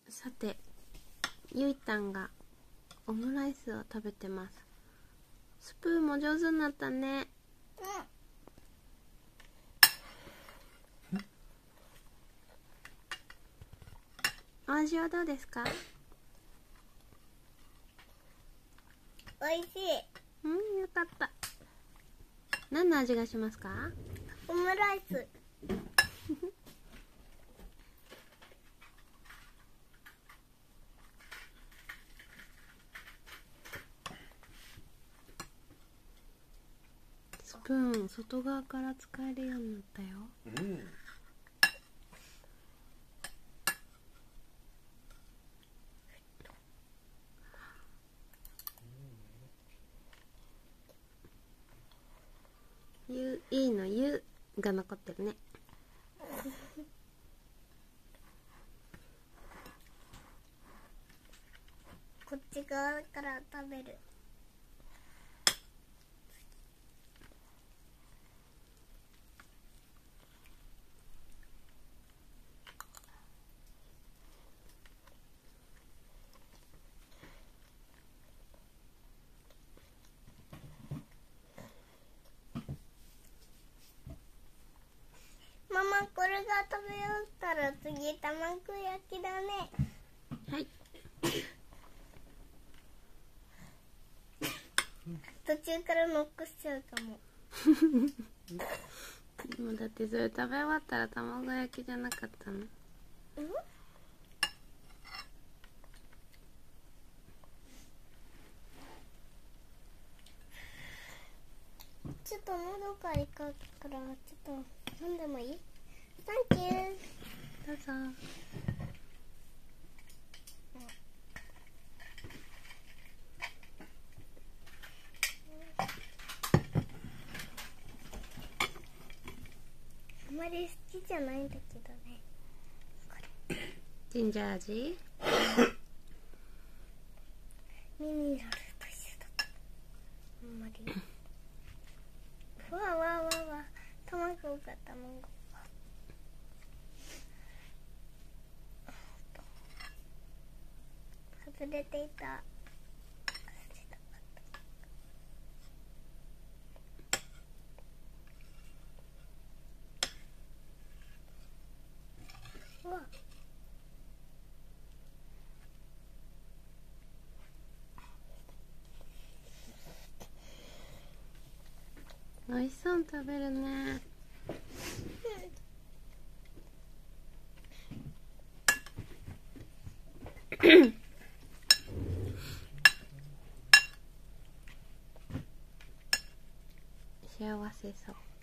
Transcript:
さて、ゆいたんがオムライスを食べてます。スプーンも上手になったね。お味はどうですか？ おいしい。 よかった。何の味がしますか？ オムライス。 スプーン外側から使えるようになったよ。いいのゆが残ってるね。 こっち側から食べる。ママ、これが食べ終わったら次卵焼きだね。 はい。 途中からノックしちゃうかも。 もうだってそれ食べ終わったら卵焼きじゃなかったの？ ちょっと喉からいかんからちょっと飲んでもいい？サンキュー。 どうぞ。 あまり好きじゃないんだけどね。 ジンジャー味？ ミネラルと一緒だった。あんまり。わわわわ。卵が外れていた。うわ。 美味しそうに食べるね。幸せそう。